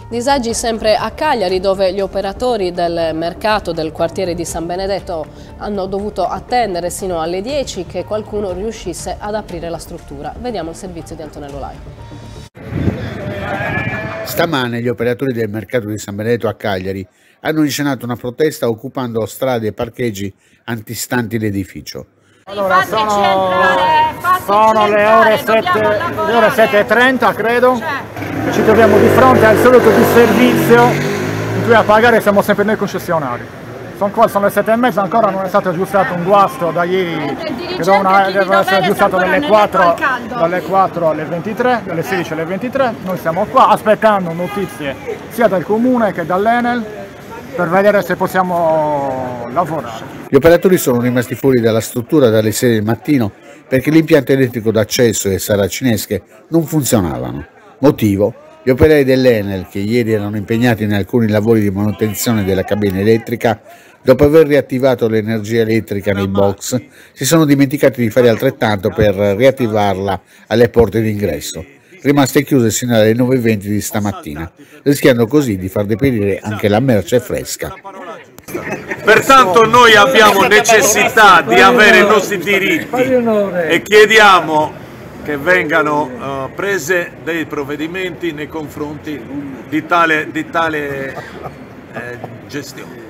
Disagi sempre a Cagliari, dove gli operatori del mercato del quartiere di San Benedetto hanno dovuto attendere sino alle 10 che qualcuno riuscisse ad aprire la struttura. Vediamo il servizio di Antonello Lai. Stamane gli operatori del mercato di San Benedetto a Cagliari hanno inscenato una protesta occupando strade e parcheggi antistanti l'edificio. Allora, sono le ore 7:30 credo, ci troviamo di fronte al solito disservizio in cui a pagare siamo sempre noi concessionari. Sono qua, sono le 7:30, ancora non è stato aggiustato un guasto da ieri, che deve essere aggiustato dalle 4 alle 23, dalle 16 alle 23. Noi siamo qua aspettando notizie sia dal comune che dall'Enel per vedere se possiamo lavorare. Gli operatori sono rimasti fuori dalla struttura dalle 6 del mattino perché l'impianto elettrico d'accesso e saracinesche non funzionavano. Motivo? Gli operai dell'Enel, che ieri erano impegnati in alcuni lavori di manutenzione della cabina elettrica, dopo aver riattivato l'energia elettrica nei box, si sono dimenticati di fare altrettanto per riattivarla alle porte d'ingresso, rimaste chiuse sino alle 9:20 di stamattina, rischiando così di far deperire anche la merce fresca. Pertanto noi abbiamo necessità di avere i nostri diritti e chiediamo che vengano prese dei provvedimenti nei confronti di tale gestione.